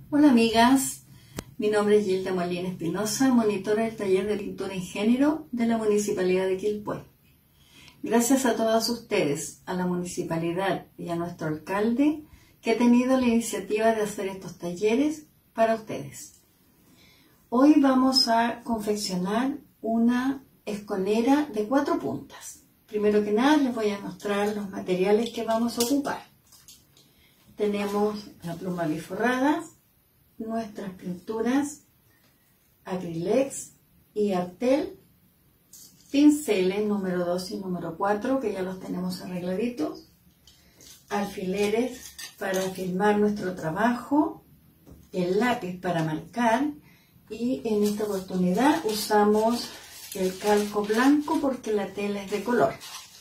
Hola amigas, mi nombre es Gilda Molina Espinosa, monitora del taller de pintura en género de la Municipalidad de Quilpué. Gracias a todas ustedes, a la Municipalidad y a nuestro alcalde que ha tenido la iniciativa de hacer estos talleres para ustedes. Hoy vamos a confeccionar una esconera de 4 puntas. Primero que nada les voy a mostrar los materiales que vamos a ocupar. Tenemos la pluma biforrada, nuestras pinturas Acrylex y Artel, pinceles número 2 y número 4 que ya los tenemos arregladitos, alfileres para firmar nuestro trabajo, el lápiz para marcar y en esta oportunidad usamos el calco blanco porque la tela es de color.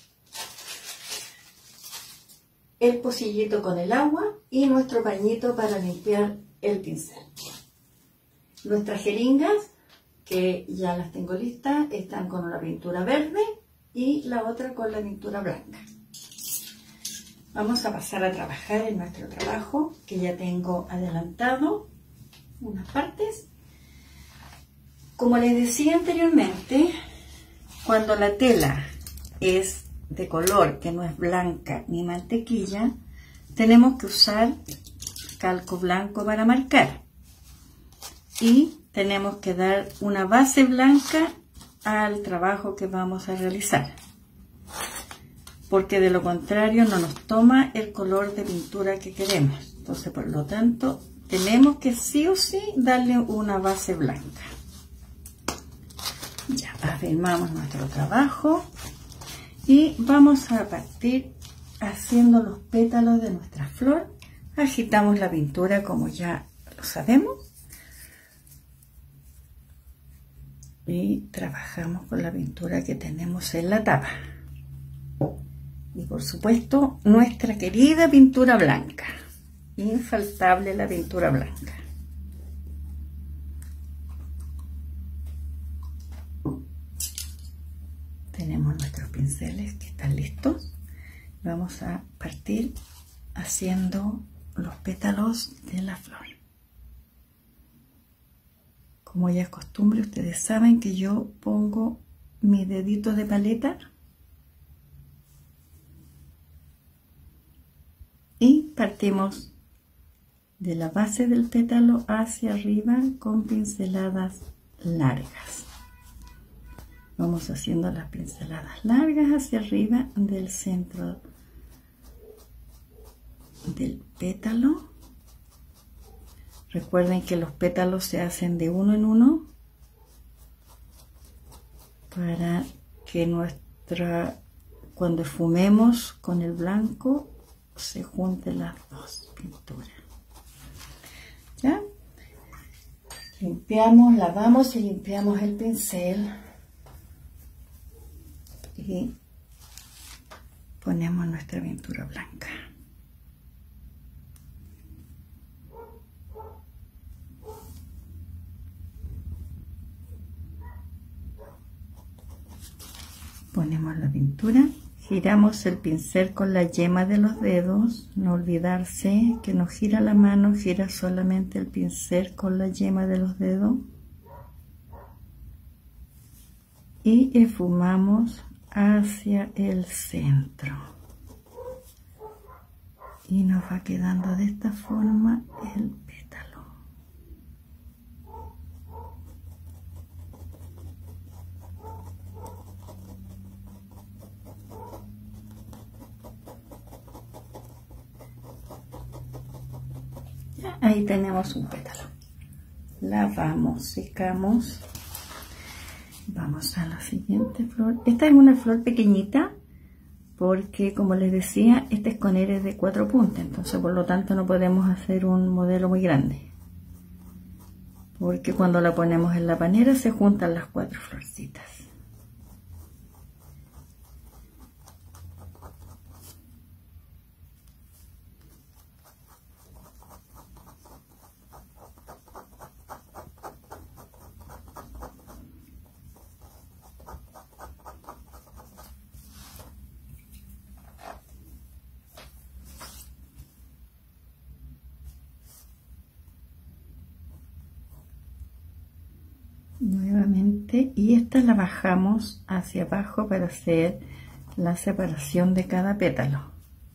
El pocillito con el agua y nuestro pañito para limpiar el pincel. Nuestras jeringas, que ya las tengo listas, están con la pintura verde y la otra con la pintura blanca. Vamos a pasar a trabajar en nuestro trabajo, que ya tengo adelantado unas partes. Como les decía anteriormente, cuando la tela es de color que no es blanca ni mantequilla, tenemos que usar calco blanco para marcar y tenemos que dar una base blanca al trabajo que vamos a realizar, porque de lo contrario no nos toma el color de pintura que queremos. Entonces, por lo tanto, tenemos que sí o sí darle una base blanca. Ya afirmamos nuestro trabajo y vamos a partir haciendo los pétalos de nuestra flor. Agitamos la pintura como ya lo sabemos y trabajamos con la pintura que tenemos en la tapa. Y por supuesto nuestra querida pintura blanca, infaltable la pintura blanca. Tenemos nuestros pinceles que están listos. Vamos a partir haciendo los pétalos de la flor. Como ya es costumbre, ustedes saben que yo pongo mis deditos de paleta y partimos de la base del pétalo hacia arriba con pinceladas largas. Vamos haciendo las pinceladas largas hacia arriba del centro del pétalo. Recuerden que los pétalos se hacen de uno en uno para que cuando esfumemos con el blanco se junten las dos pinturas. ¿Ya? Limpiamos, lavamos y limpiamos el pincel y ponemos nuestra pintura blanca. Ponemos la pintura, giramos el pincel con la yema de los dedos, no olvidarse que no gira la mano, gira solamente el pincel con la yema de los dedos y esfumamos hacia el centro y nos va quedando de esta forma el pétalo. Ya, ahí tenemos un pétalo. Lavamos, secamos. Vamos a la siguiente flor. Esta es una flor pequeñita porque, como les decía, esta esconera es de 4 puntas, entonces por lo tanto no podemos hacer un modelo muy grande, porque cuando la ponemos en la panera se juntan las 4 florcitas. nuevamente, y esta la bajamos hacia abajo para hacer la separación de cada pétalo.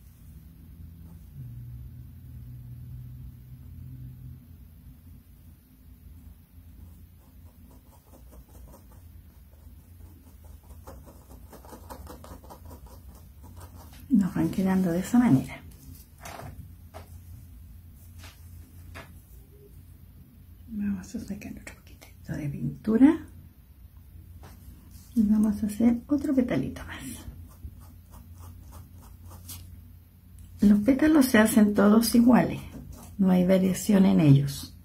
Nos van quedando de esa manera. Vamos a sacar otro poquitito de pintura y vamos a hacer otro petalito más. Los pétalos se hacen todos iguales, no hay variación en ellos.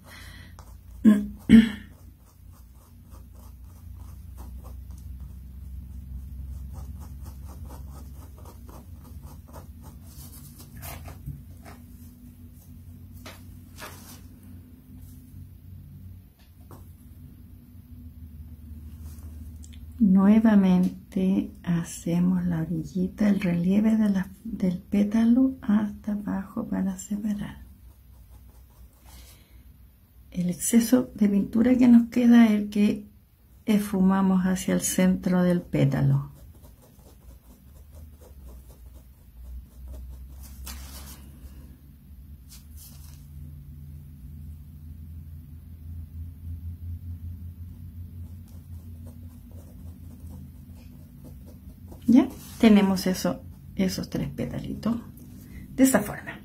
Nuevamente hacemos la orillita, el relieve del pétalo hasta abajo para separar. El exceso de pintura que nos queda es el que esfumamos hacia el centro del pétalo. ¿Ya? Tenemos esos tres petalitos de esa forma.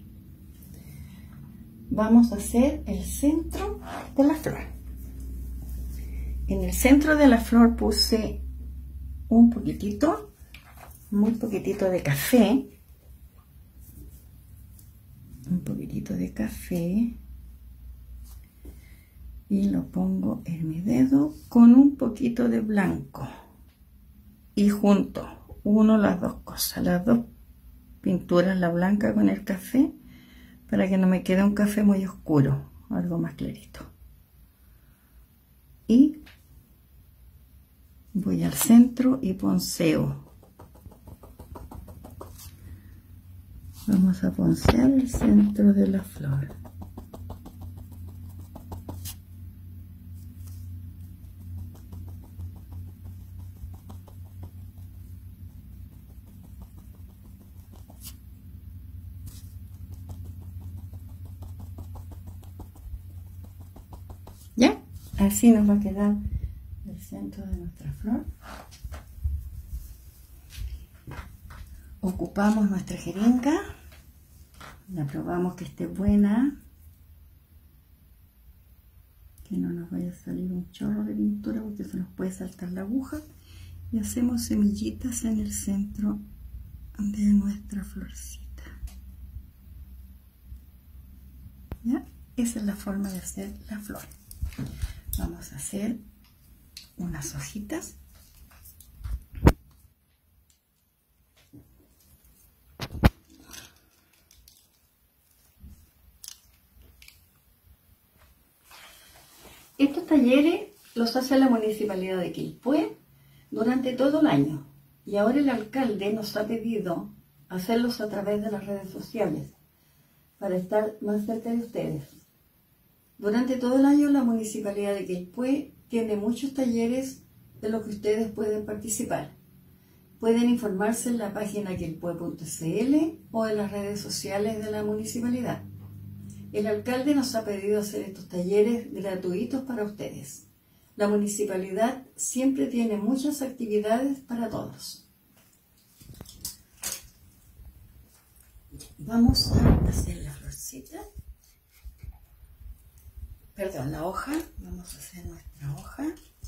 Vamos a hacer el centro de la flor. En el centro de la flor puse un poquitito, muy poquitito de café. Un poquitito de café. Y lo pongo en mi dedo con un poquito de blanco. Y junto, uno las dos cosas, las dos pinturas, la blanca con el café, para que no me quede un café muy oscuro, algo más clarito. Y voy al centro y ponceo. Vamos a poncear el centro de la flor. ¿Ya? Así nos va a quedar el centro de nuestra flor. Ocupamos nuestra jeringa, la probamos que esté buena, que no nos vaya a salir un chorro de pintura porque se nos puede saltar la aguja, y hacemos semillitas en el centro de nuestra florcita. ¿Ya? Esa es la forma de hacer la flor. Vamos a hacer unas hojitas. Estos talleres los hace la Municipalidad de Quilpué durante todo el año, y ahora el alcalde nos ha pedido hacerlos a través de las redes sociales para estar más cerca de ustedes. Durante todo el año la Municipalidad de Quilpué tiene muchos talleres de los que ustedes pueden participar. Pueden informarse en la página quilpue.cl o en las redes sociales de la Municipalidad. El alcalde nos ha pedido hacer estos talleres gratuitos para ustedes. La Municipalidad siempre tiene muchas actividades para todos. Vamos a hacer la florcita. Perdón, la hoja. Vamos a hacer nuestra hoja.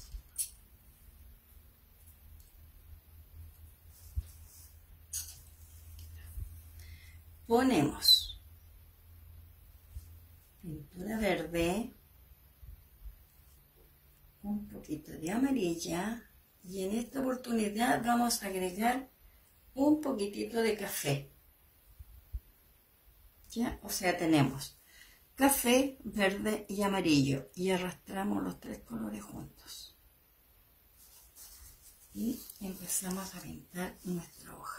Ponemos pintura verde, un poquito de amarilla, y en esta oportunidad vamos a agregar un poquitito de café. ¿Ya? O sea, tenemos café, verde y amarillo, y arrastramos los tres colores juntos. Y empezamos a pintar nuestra hoja.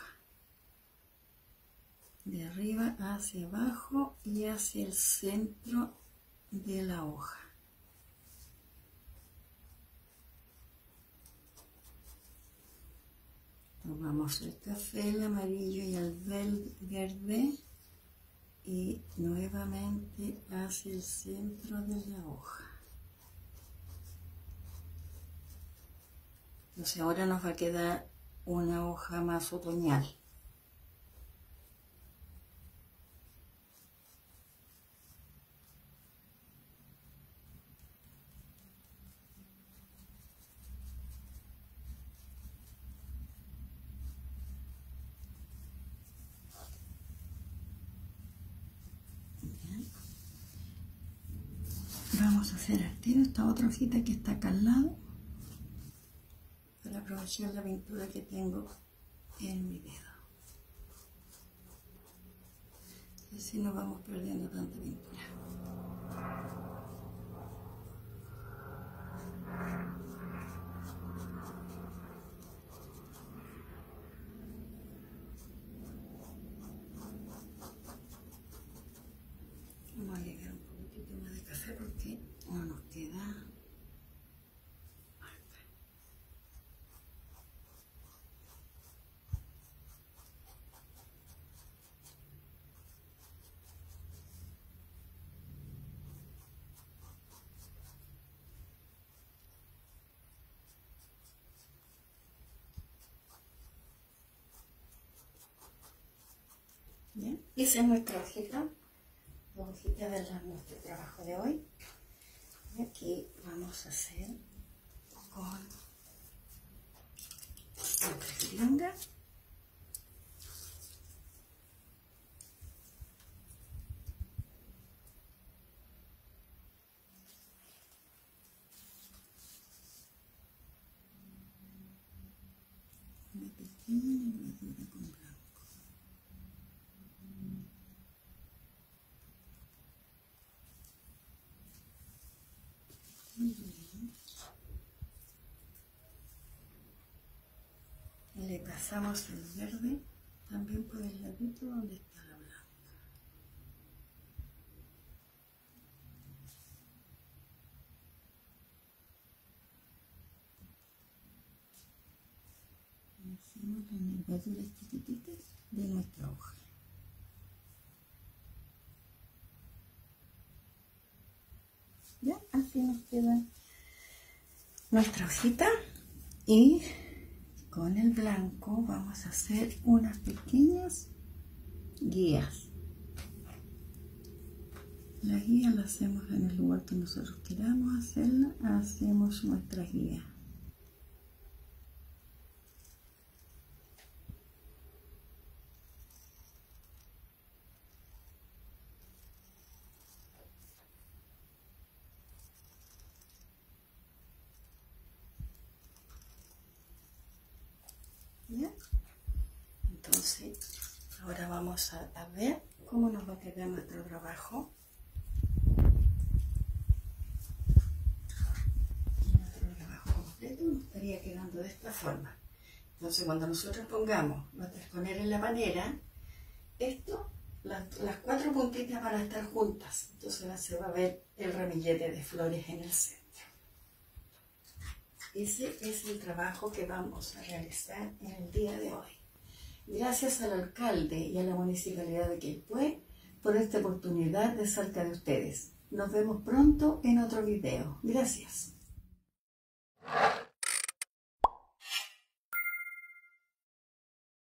De arriba hacia abajo y hacia el centro de la hoja. Tomamos el café, el amarillo y el verde y nuevamente hacia el centro de la hoja. Entonces ahora nos va a quedar una hoja más otoñal. Vamos a hacer al tiro esta otra hojita que está acá al lado para aprovechar la pintura que tengo en mi dedo. Y así no vamos perdiendo tanta pintura. Vamos a agregar un poquitito más de café porque no nos queda. Bien, esa es nuestra hojita, la hojita de nuestro trabajo de hoy. Y aquí vamos a hacer con nuestra jilonga. Una pequeña bordura con blanco. Muy bien. Y le pasamos el verde también por el ladito donde está la blanca. Y hacemos las nervaduras chiquititas de nuestra hoja. Ya, así nos queda nuestra hojita y con el blanco vamos a hacer unas pequeñas guías. La guía la hacemos en el lugar que nosotros queramos hacerla, hacemos nuestra guía. ¿Ya? Entonces, ahora vamos a ver cómo nos va a quedar nuestro trabajo. Nuestro trabajo completo nos estaría quedando de esta forma. Entonces, cuando nosotros pongamos nuestro exponer en la panera, esto, las cuatro puntitas van a estar juntas. Entonces se va a ver el ramillete de flores en el centro. Ese es el trabajo que vamos a realizar en el día de hoy. Gracias al alcalde y a la municipalidad de Quilpué por esta oportunidad de cerca de ustedes. Nos vemos pronto en otro video. Gracias.